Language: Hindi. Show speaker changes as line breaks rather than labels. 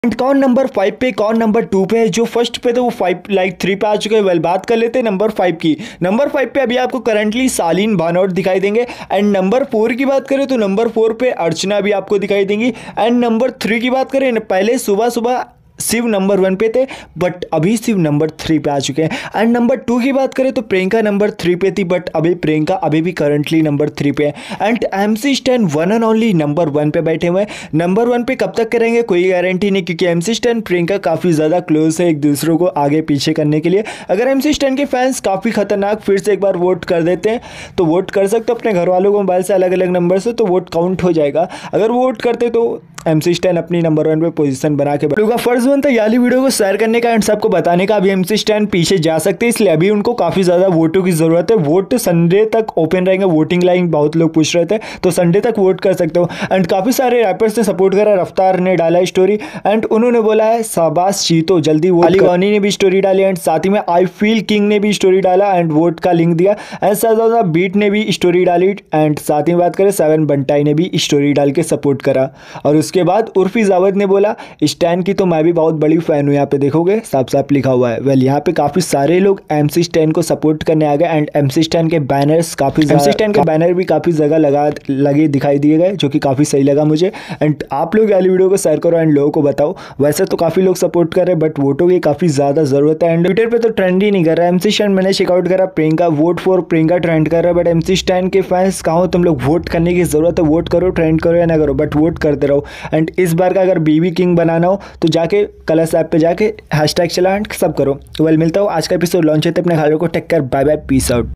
एंड कौन नंबर 5 पे कौन नंबर 2 पे है। जो फर्स्ट पे तो वो 5 लाइक 3 पे आ चुके हैं। वेल बात कर लेते हैं नंबर 5 की। नंबर 5 पे अभी आपको करंटली सालीन भानोट दिखाई देंगे। एंड नंबर 4 की बात करें तो नंबर 4 पे अर्चना भी आपको दिखाई देंगी। एंड नंबर 3 की बात करें, पहले सुबह सुबह शिव नंबर 1 पे थे बट अभी शिव नंबर 3 पे आ चुके हैं। एंड नंबर 2 की बात करें तो प्रियंका नंबर 3 पे थी बट अभी प्रियंका अभी भी करंटली नंबर 3 पे है। And MC Stan one and only number 1 पे बैठे हुए हैं। नंबर 1 पे कब तक करेंगे कोई गारंटी नहीं, क्योंकि MC स्टैन प्रियंका काफ़ी ज़्यादा क्लोज है एक दूसरों को आगे पीछे करने के लिए। अगर MC स्टैन के फैंस काफ़ी खतरनाक फिर से एक बार वोट कर देते हैं तो वोट कर सकते हो अपने घर वालों को मोबाइल से अलग अलग नंबर से, तो वोट काउंट हो जाएगा। अगर वोट करते तो MC स्टैन अपनी नंबर 1 पे पोजीशन बना के बैठेगा। फर्ज बनता है याली वीडियो को शेयर करने का एंड सबको बताने का। अभी MC स्टैन पीछे जा सकते हैं, इसलिए अभी उनको काफ़ी ज़्यादा वोटों की ज़रूरत है। वोट संडे तक ओपन रहेंगे, वोटिंग लाइन बहुत लोग पूछ रहे थे, तो संडे तक वोट कर सकते हो। एंड काफ़ी सारे रैपर्स ने सपोर्ट करा। रफ्तार ने डाला स्टोरी एंड उन्होंने बोला है शाबाश चीतो जल्दी वोट। अलीवानी ने भी स्टोरी डाली एंड साथ ही में आई फील किंग ने भी स्टोरी डाला एंड वोट का लिंक दिया। एंड साथ ज़्यादा बीट ने भी स्टोरी डाली एंड साथ ही बात करें 7 बंटाई ने भी स्टोरी डाल के सपोर्ट करा। और उसके बाद उर्फी जावेद ने बोला स्टैन की तो मैं भी बहुत बड़ी फैन हूँ, यहाँ पे देखोगे साफ साफ लिखा हुआ है। वेल यहाँ पे काफी सारे लोग MC स्टैन को सपोर्ट करने आ गए एंड MC स्टैन के बैनर्स काफी MC स्टैन के बैनर भी काफी जगह लगे दिखाई दिए गए, जो कि काफी सही लगा मुझे। एंड आप लोग वाली वीडियो को शेयर करो एंड लोगों को बताओ। वैसे तो काफी लोग सपोर्ट कर रहे हैं बट वोटों की काफी ज्यादा जरूरत है। एंड ट्विटर पे तो ट्रेंड ही नहीं कर रहा है MC स्टैन। मैंने चेकआउट करा Priyanka vote for Priyanka trend कर रहा है बट MC स्टैन के फैंस कहो तुम लोग वोट करने की जरूरत है, वोट करो, ट्रेंड करो या ना करो बट वोट करते रहो। एंड इस बार का अगर BB किंग बनाना हो तो जाके कलर्स ऐप पे जाके हैशटैग चला एंड सब करो। वेल मिलता हूँ आज का एपिसोड लॉन्च होते अपने घरों को। Take care, bye bye, peace out.